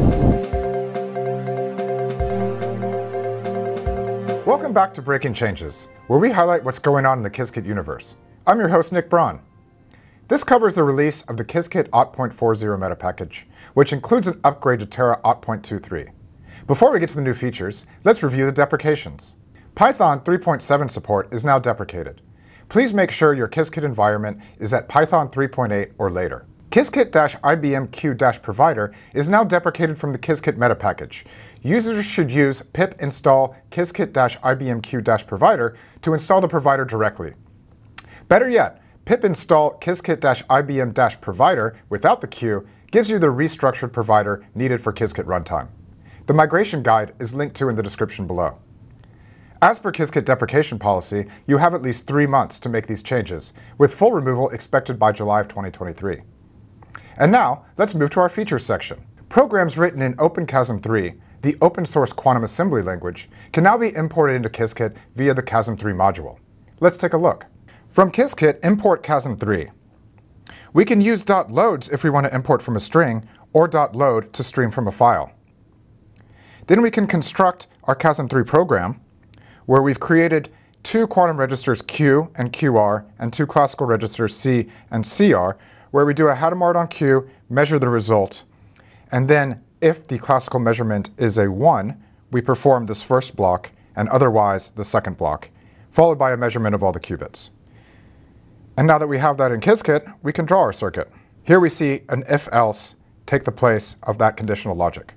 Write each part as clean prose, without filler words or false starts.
Welcome back to Breaking Changes, where we highlight what's going on in the Qiskit universe. I'm your host, Nick Braun. This covers the release of the Qiskit Auth.40 meta package, which includes an upgrade to Terra Auth.23. Before we get to the new features, let's review the deprecations. Python 3.7 support is now deprecated. Please make sure your Qiskit environment is at Python 3.8 or later. Qiskit-IBM-Q-Provider is now deprecated from the Qiskit meta package. Users should use pip install Qiskit-IBM-Q-Provider to install the provider directly. Better yet, pip install Qiskit-IBM-Provider without the Q gives you the restructured provider needed for Qiskit runtime. The migration guide is linked to in the description below. As per Qiskit deprecation policy, you have at least 3 months to make these changes, with full removal expected by July of 2023. And now, let's move to our features section. Programs written in OpenQASM3, the open source quantum assembly language, can now be imported into Qiskit via the QASM3 module. Let's take a look. From Qiskit, import QASM3. We can use .loads if we want to import from a string, or .load to stream from a file. Then we can construct our QASM3 program, where we've created 2 quantum registers Q and QR and 2 classical registers C and CR, where we do a Hadamard on Q, measure the result, and then if the classical measurement is a 1, we perform this first block and otherwise the second block, followed by a measurement of all the qubits. And now that we have that in Qiskit, we can draw our circuit. Here we see an if-else take the place of that conditional logic.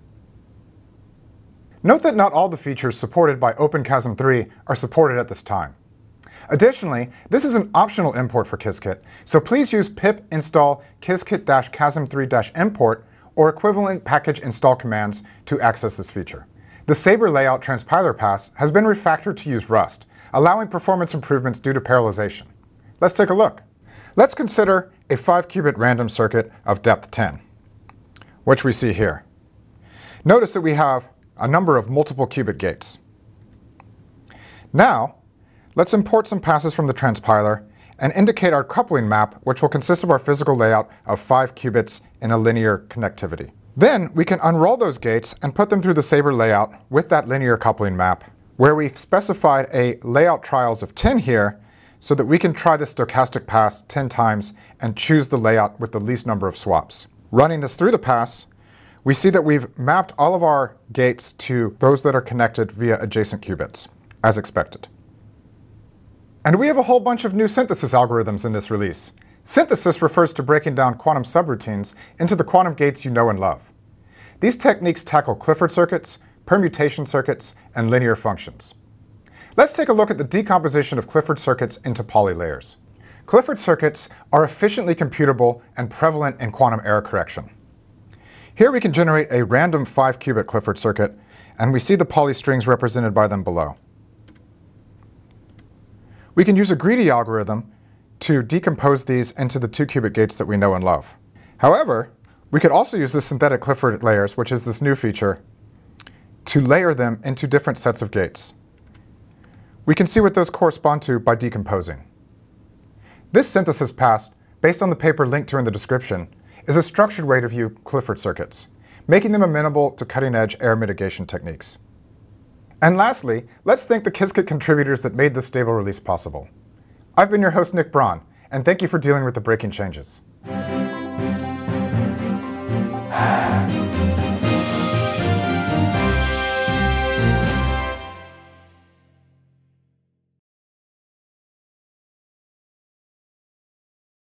Note that not all the features supported by OpenQASM3 are supported at this time. Additionally, this is an optional import for Qiskit, so please use pip install Qiskit-QASM3-import or equivalent package install commands to access this feature. The Sabre layout transpiler pass has been refactored to use Rust, allowing performance improvements due to parallelization. Let's take a look. Let's consider a 5-qubit random circuit of depth 10, which we see here. Notice that we have a number of multiple qubit gates. Now, let's import some passes from the transpiler and indicate our coupling map, which will consist of our physical layout of 5 qubits in a linear connectivity. Then we can unroll those gates and put them through the Sabre layout with that linear coupling map, where we've specified a layout trials of 10 here, so that we can try the stochastic pass 10 times and choose the layout with the least number of swaps. Running this through the pass, we see that we've mapped all of our gates to those that are connected via adjacent qubits, as expected. And we have a whole bunch of new synthesis algorithms in this release. Synthesis refers to breaking down quantum subroutines into the quantum gates you know and love. These techniques tackle Clifford circuits, permutation circuits, and linear functions. Let's take a look at the decomposition of Clifford circuits into Pauli layers. Clifford circuits are efficiently computable and prevalent in quantum error correction. Here we can generate a random 5-qubit Clifford circuit, and we see the Pauli strings represented by them below. We can use a greedy algorithm to decompose these into the 2-qubit gates that we know and love. However, we could also use the synthetic Clifford layers, which is this new feature, to layer them into different sets of gates. We can see what those correspond to by decomposing. This synthesis pass, based on the paper linked to in the description, is a structured way to view Clifford circuits, making them amenable to cutting-edge error mitigation techniques. And lastly, let's thank the Qiskit contributors that made this stable release possible. I've been your host, Nick Braun, and thank you for dealing with the Breaking Changes.